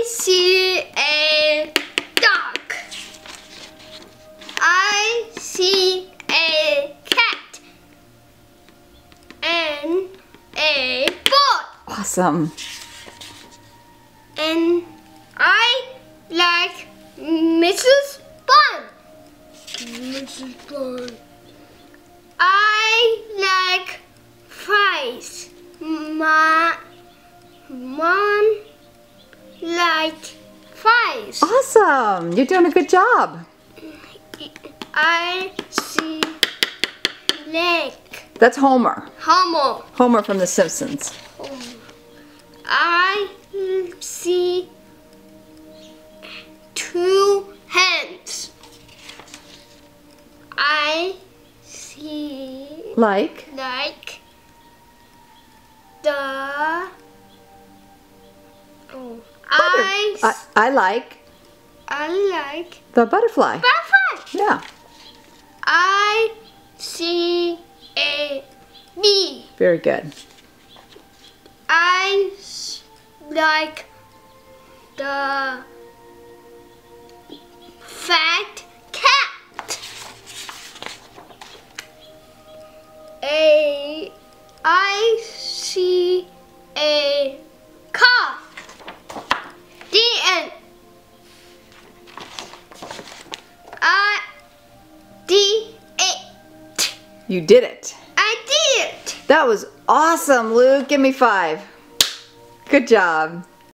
see a dog. I see a cat and a bird. Awesome. And I like Mrs. Bun. Mrs. Bun. I like fries. My mom likes fries. Awesome. You're doing a good job. I see leg. That's Homer. Homo. Homer from The Simpsons. I see two hands. I see Like? the I like the butterfly. butterfly. Yeah. I see a bee. Very good. I like the fat cat. I see a car. The end. You did it. I did it. That was awesome, Luke. Give me 5. Good job.